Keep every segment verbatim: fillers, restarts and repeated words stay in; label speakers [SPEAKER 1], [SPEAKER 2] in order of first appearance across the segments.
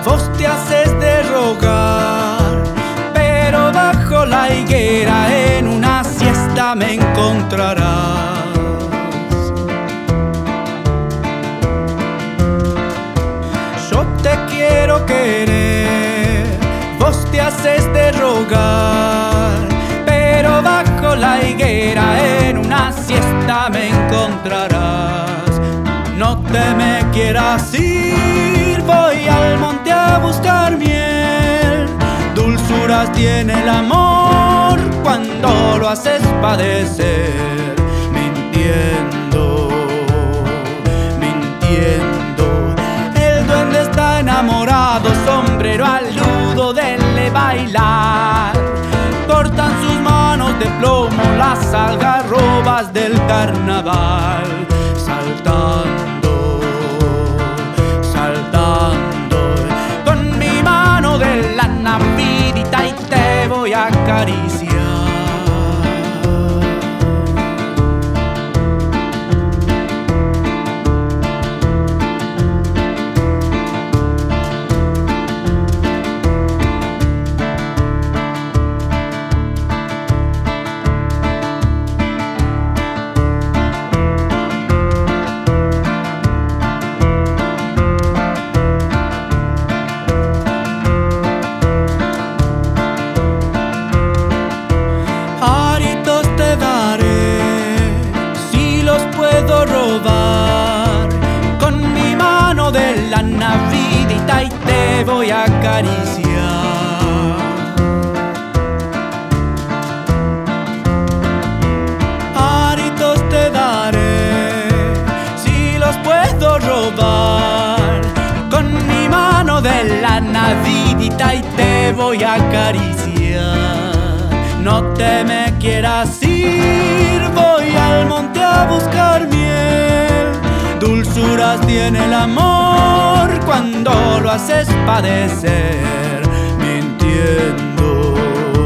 [SPEAKER 1] Vos te haces de rogar, pero bajo la higuera en una siesta me encontrarás. Yo te quiero querer, vos te haces de rogar, pero bajo la higuera en una siesta me encontrarás. No te me quieras ir, voy al monte a buscar miel. Dulzuras tiene el amor cuando lo haces padecer. Mintiendo, mintiendo. El duende está enamorado, sombrero aludo, denle bailar. Cortan sus manos de plomo las algarrobas del carnaval. Saltando, saltando, con mi mano de lana vidita y te voy a acariciar. Robar con mi mano de la navidita y te voy a acariciar. Aritos te daré si los puedo robar con mi mano de la navidita y te voy a acariciar. No te me quieras ir, voy al monte a buscar miel. Dulzuras tiene el amor cuando lo haces padecer. Mintiendo,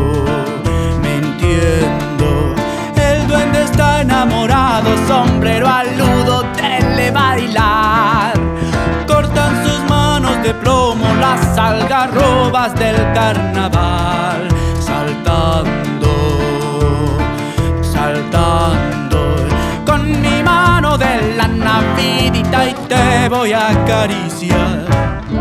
[SPEAKER 1] mintiendo. El duende está enamorado, sombrero aludo, denle bailar. Cortan sus manos de plomo las algarrobas del carnaval. Saltando, saltando, con mi mano de la navidita y te voy a acariciar.